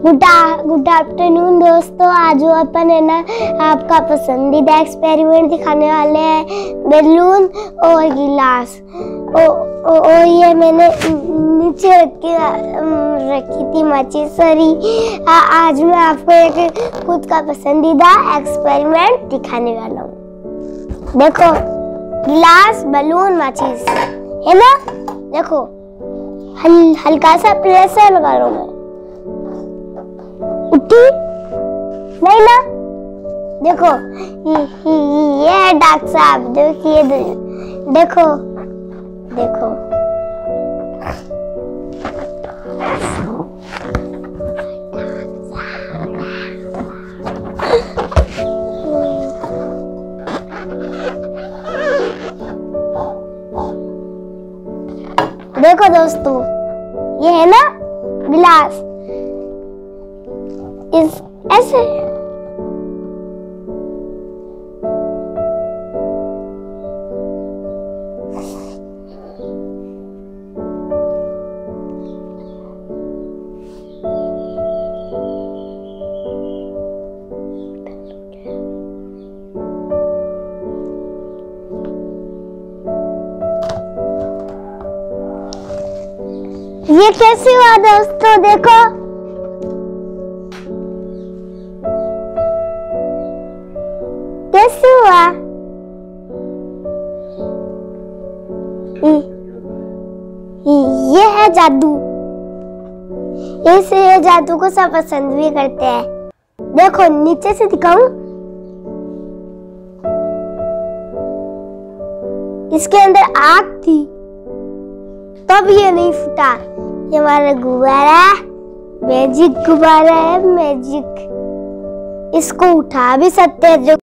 Good afternoon दोस्तों। आज अपन है ना आपका पसंदीदा एक्सपेरिमेंट दिखाने वाले हैं, बैलून और गिलास। और ये मैंने नीचे रखी थी माचिस। आज मैं आपको एक खुद का पसंदीदा एक्सपेरिमेंट दिखाने वाला हूँ। देखो, गिलास, बैलून, माचिस है ना। देखो, हल्का सा प्रेशर लगा लो। मैं उठी नहीं ना। देखो ये है डॉक्टर साहब, देखिए देखो देखो। देखो दोस्तों, ये है ना गिलास, इस ऐसे ये कैसे हुआ दोस्तों। देखो कैसे हुआ। ये है जादू। ये जादू को सब पसंद भी करते हैं। देखो नीचे से दिखाऊं, इसके अंदर आग थी तब ये नहीं फूटा। ये हमारा गुब्बारा, मैजिक गुब्बारा है, मैजिक। इसको उठा भी सकते हैं। जो